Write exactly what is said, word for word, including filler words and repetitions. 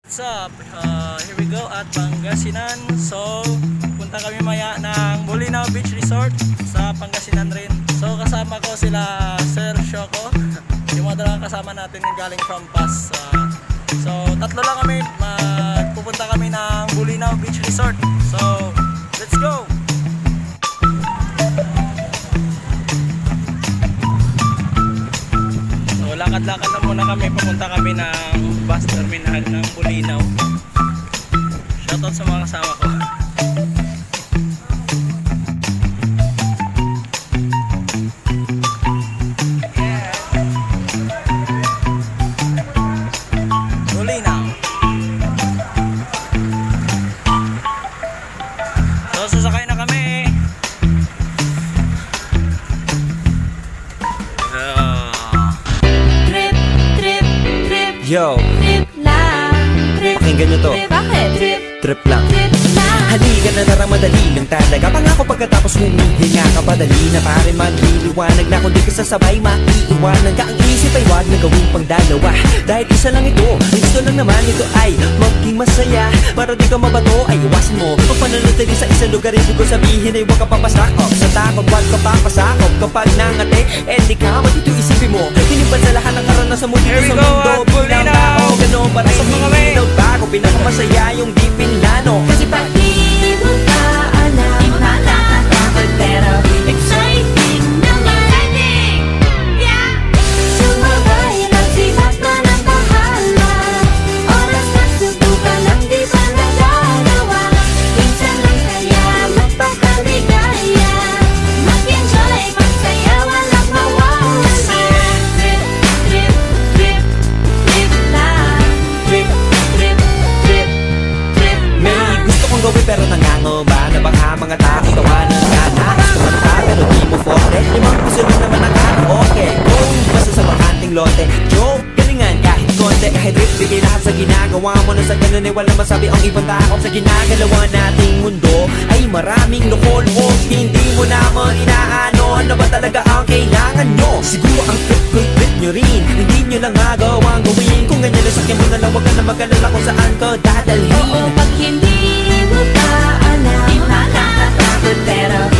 What's up? Uh, here we go at Pangasinan. So, punta kami maya ng Bolinao Beach Resort sa Pangasinan rin. So, kasama ko sila Sir Shoko. Yung mga dalawang kasama natin yung galing from Pas. Uh, so, tatlo lang kami. Magpupunta kami ng Bolinao Beach Resort. So, let's go! So, lakad-lakad na muna kami. Pupunta kami ng bus terminal ng Bolinao. Shoutout sa mga kasama ko. Bolinao. So sasakay na kami. Trip, trip, trip. Yo, Trip lang. Trip, pakinggan nyo to. trip. Bakit? Trip, Trip lang. trip lang. Halika na narang madali lang talaga. Pangako pagkatapos humihinga ka padali na pare magliliwanag na kung di ka sasabay maiiwanan ka. Ang isip ay wag na gawing pang dalawa dahil isa lang ito. Ang gusto lang naman ito ay maging masaya. Para di ka mabato ay iwasan mo ang pananatili sa isang lugar. Ibig ko sabihin ay huwag ka papasakop sa takot. Huwag ka papasakop kapag nangate eh di ka matito isipin mo. Hinipan sa lahat ng karanasan mo dito Here we sa go mundo. at Bilang Bolinao. tao ganoon pa rin Pasok na kami. hindi bago. Pinakamasaya yung di Pinlano. Kasi pag di mo pa alam, nakakatakot pero exciting naman. Yeah! Sumabay lang sibat na ng bahala. Oras na subukan ang di pa nagagawa. Minsan lang kaya magpakaligaya. Mag-enjoy, magsaya, walang mawawala. Trip, trip, trip, trip lang. Trip, trip, trip, trip May lang. gusto kong gawin pero nangangamba na baka mga tao tawanan ka na. Gusto man ka pero di mo forte. Yung mga gusto lang naman ang karaoke. Kung basta sa bakanting lote. Joke, galingan kahit konti. Kahit rip, bigay lahat sa ginagawa mo. Na sa ganun ay walang masabi ang ibang tao. Sa ginagalawa nating mundo ay maraming loko-loko. Hindi mo naman inaano. Ano ba talaga ang kailangan nyo? Siguro ang trip ko'y trip nyo rin. Hindi nyo lang magawang gawin. Kung ganyan na sakyan mo na lang, wag ka na mag-alala kung saan ka dadalhin. Oo, pag hindi mo pa alam, nakakatakot pero